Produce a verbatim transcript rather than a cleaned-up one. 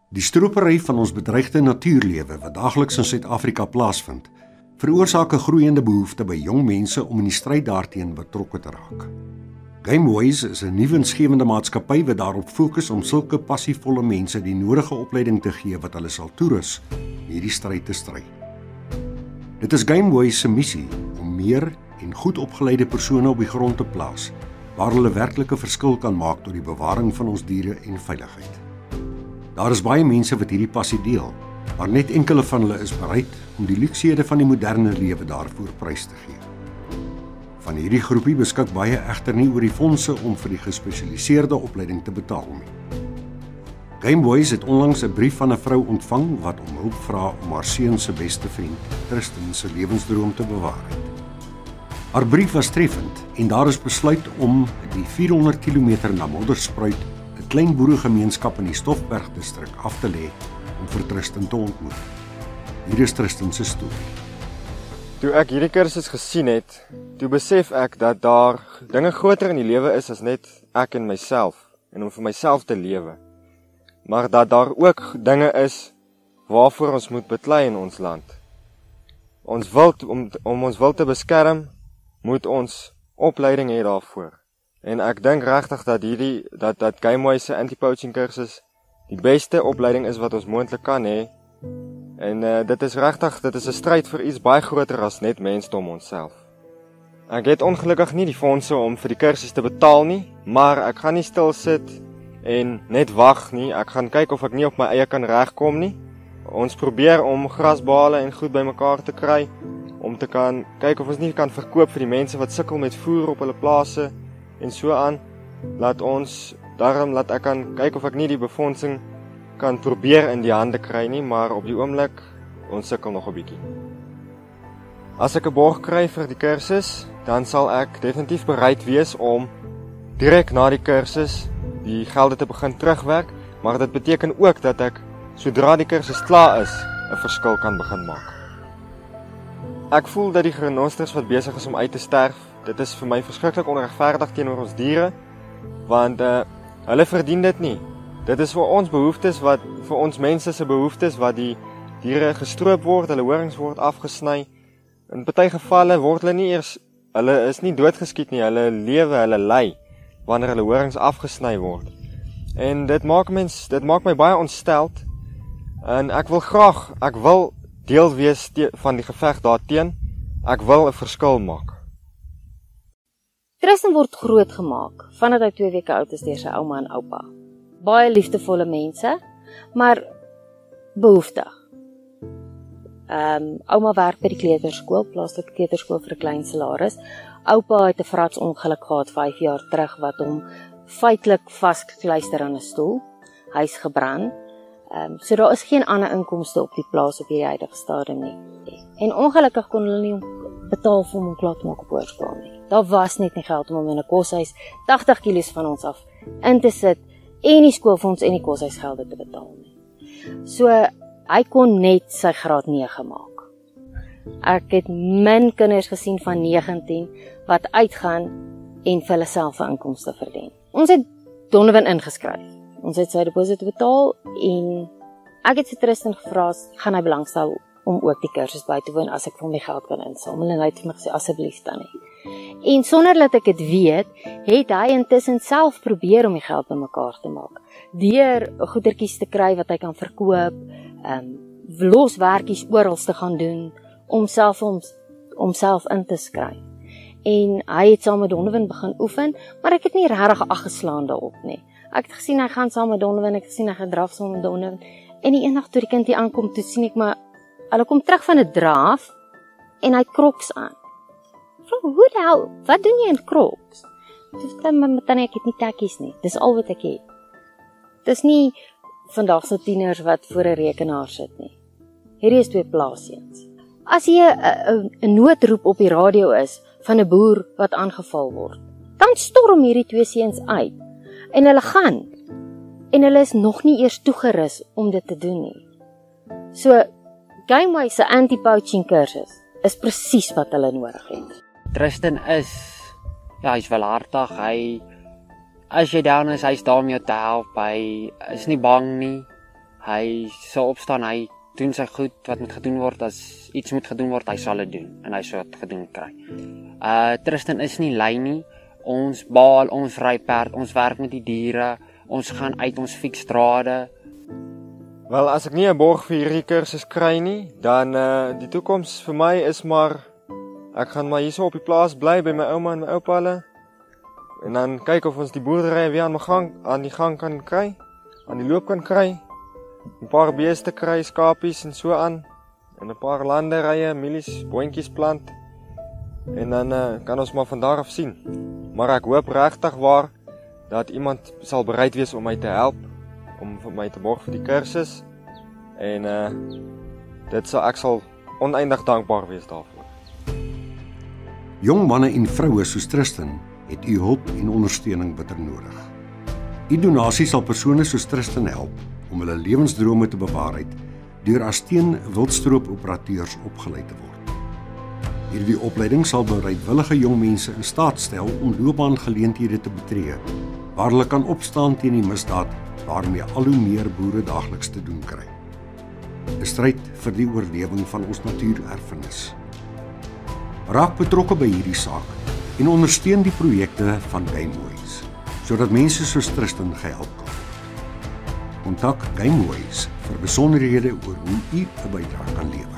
Die stropery van ons bedreigde natuurlewe wat daagliks in Suid-Afrika plaasvind, veroorsaak 'n groeiende behoefte by jong mense om in die stryd daarteen betrokke te raak. GameWise is 'n nuwe winsgewende maatskappy wat daarop fokus om sulke passievolle mense die nodige opleiding te gee wat hulle sal toerus in hierdie stryd te stry. Dit is GameWise se missie om meer en goed opgeleide persone op die grond te plaas, waar hulle werklike verskil kan maak tot die bewaring van ons diere en veiligheid. Daar is baie mense wat hierdie passie deel, maar net enkele van hulle is bereid om die luksehede van die moderne lewe daarvoor prys te gee. Van hierdie groepie beskik baie egter nie oor die fondse om vir die gespesialiseerde opleiding te betaal nie. GameWise het onlangs 'n brief van 'n vrou ontvang wat om hulp vra om haar seun se beste vriend, Tristan, se lewensdroom te bewaar. Haar brief was treffend en daar is besluit om die vierhonderd kilometer na Modderspruit, 'n klein boeregemeenskap in die Stoffberg distrik, af te lê om vir Tristan te ontmoet. Hier is Tristan se storie. Toe ek hierdie kursus gesien het, toe besef ek dat daar dinge groter in die lewe is as net ek en myself en om vir myself te lewe. Maar dat daar ook dinge is waarvoor ons moet beklei in ons land. Ons wild, om, om ons wild te beskerm, moet ons opleiding hê daarvoor. En ek dink regtig dat hierdie dat dat GameWise se anti-poaching kursus die beste opleiding is wat ons moontlik kan hê. En uh, dit is regtig, dit is 'n stryd vir iets baie groter as net mensdom onsself. Ek het ongelukkig nie die fondse om vir die kursus te betaal nie, maar ek gaan nie stil sit en net wag nie. Ek gaan kyk of ek nie op my eie kan regkom nie. Ons probeer om grasbale en goed bymekaar te kry, om te kan kyk of ons nie kan verkoop vir die mense wat sukkel met voer op hulle plase en so aan. Laat ons daarom laat ek kan kyk of ek nie die befondsing kan probeer in die hande kry nie, maar op die oomblik ons sukkel nog 'n bietjie. As ek 'n borg kry vir die kursus, dan sal ek definitief bereid wees om direk na die kursus die gelde te begin terugwerk, maar dit beteken ook dat ek sodra die kursus klaar is, 'n verskil kan begin maak. Ek voel dat die renosters wat besig is om uit te sterf, dit is vir my verskriklik onregverdig teenoor ons diere, want uh, hulle verdien dit nie. Dit is vir ons behoeftes wat vir ons mense se behoeftes wat die diere gestroop word, hulle horings word afgesny. In party gevalle word hulle nie eers, hulle is nie doodgeskiet nie, hulle lewe, hulle ly wanneer hulle horings afgesny word. En dit maak mens, dit maak my baie ontsteld. En ek wil graag, ek wil deel wees van die geveg daarteen. Ek wil 'n verskil maak. Tristan word groot gemaak vandat hy twee weke oud is deur sy ouma en oupa. Baie liefdevolle mense, maar behoeftig. Ehm um, ouma werk by die kleuterskool, plaaslike kleuterskool vir 'n klein salaris. Oupa het 'n fratsongeluk gehad vyf jaar terug wat hom feitelik vasgekluister aan 'n stoel. Hy's gebrand. Ehm um, so daar is geen ander inkomste op die plaas op hierdie huidige stadium nie. En ongelukkig kon hulle nie betaal vir hom om klaar te maak op hoërskool nie. Daar was net nie geld om hom in 'n koshuis tagtig kilos van ons af in te sit en die skoolfonds en die koshuisgelde te betaal nie. So hy kon net sy graad nege maak. Ek het min kinders gesien van negentien wat uitgaan en vir hulle self 'n inkomste verdien. Ons het Donovan ingeskryf. Ons het sy deposito betaal en ek het vir Tristan gevra, gaan hy belangstel om ook die kursus by te woon as ek vir hom die geld kan insamel, en hy het vir my gesê asseblief dan nie. En sonder dat ek dit weet, het hy intussen self probeer om die geld bymekaar te maak. Deur goedertjies te kry wat hy kan verkoop, um, loswerkies oral te gaan doen, om self om, om self in te skryf. En hy het saam met Donovan begin oefen, maar ek het nie regtig aggeslaan daarop nie. Ek het gesien hy gaan saam met Donovan, ek het gesien hy gaan draf saam met Donovan, en die eendag toe die kind hier aankom, toe sien ek maar, hulle kom terug van 'n draf, en hy het Crocs aan. Vra, hoe die hel, wat doen jy in Crocs? Toe sê my tannie, ek het nie tekkies nie, dis al wat ek het. Dis nie vandag se tieners wat voor 'n rekenaar sit nie. Hierdie is twee plaasseuns. As jy 'n noodroep op die radio is van 'n boer wat aangeval word, dan storm hierdie twee seuns uit. En hulle gaan. En hulle is nog nie eers toegerus om dit te doen nie. So GameWise se anti-poaching kursus is presies wat hulle nodig het. Tristan is, ja, hy's wel hartig, hy, as jy down is, hy's daar om jou te help, hy is nie bang nie, Hy sal opstaan, hy doen sy goed wat moet gedoen word. As iets moet gedoen word, hy sal dit doen en hy sal dit gedoen kry. Uh Tristan is nie lui nie. Ons baal, ons ry perd, ons werk met die diere, ons gaan uit, ons fiks drade. Wel, as ek nie 'n borg vir hierdie kursus kry nie, dan uh die toekoms vir my is maar ek gaan maar hierso op die plaas bly by my ouma en my oupa hulle. En dan kyk of ons die boerdery weer aan die gang aan die gang kan kry, aan die loop kan kry. 'n Paar beeste kry, skapies en so aan. En 'n paar landerye, mielies, boontjies plant. En dan uh, kan ons maar van daar af sien. Maar ek hoop regtig waar dat iemand sal bereid wees om my te help, om vir my te borg vir die kursus. En uh dit sal ek sal oneindig dankbaar wees daarvoor. Jong manne en vroue soos Tristan het u hulp en ondersteuning bitter nodig. U donasie sal persone soos Tristan help om hulle lewensdrome te bewaarheid deur as teen-wildstroop-operateurs opgelei te word. Hierdie opleiding sal bereidwillige jong mense in staat stel om loopbaangeleenthede te betree, waar hulle kan opstaan teen die misdaad waarmee al hoe meer boere daagliks te doen kry. 'n Stryd vir die oorlewing van ons natuurerfenis. Raak betrokke by hierdie saak en ondersteun die projekte van Gameways, sodat mense soos Tristan gehelp kan. Kontak Gameways vir besonderhede oor hoe u 'n bydrae kan lewer.